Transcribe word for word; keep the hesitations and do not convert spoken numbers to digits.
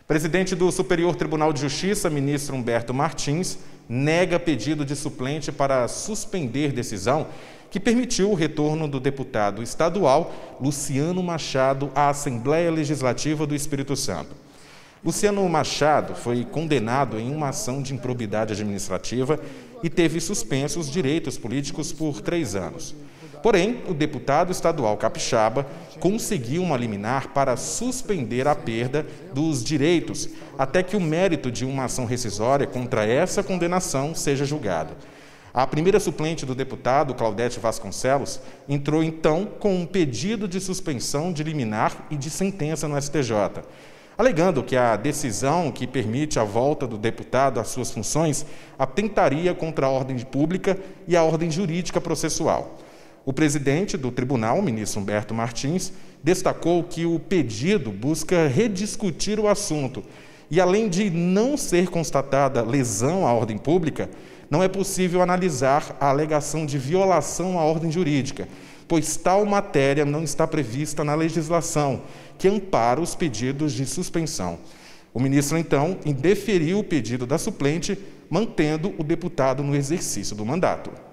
Presidente do Superior Tribunal de Justiça, ministro Humberto Martins, nega pedido de suplente para suspender decisão que permitiu o retorno do deputado estadual Luciano Machado à Assembleia Legislativa do Espírito Santo. Luciano Machado foi condenado em uma ação de improbidade administrativa e teve suspensos os direitos políticos por três anos. Porém, o deputado estadual capixaba conseguiu uma liminar para suspender a perda dos direitos até que o mérito de uma ação rescisória contra essa condenação seja julgado. A primeira suplente do deputado, Claudete Vasconcelos, entrou então com um pedido de suspensão de liminar e de sentença no S T J, alegando que a decisão que permite a volta do deputado às suas funções atentaria contra a ordem pública e a ordem jurídica processual. O presidente do tribunal, o ministro Humberto Martins, destacou que o pedido busca rediscutir o assunto e, além de não ser constatada lesão à ordem pública, não é possível analisar a alegação de violação à ordem jurídica, pois tal matéria não está prevista na legislação que ampara os pedidos de suspensão. O ministro, então, indeferiu o pedido da suplente, mantendo o deputado no exercício do mandato.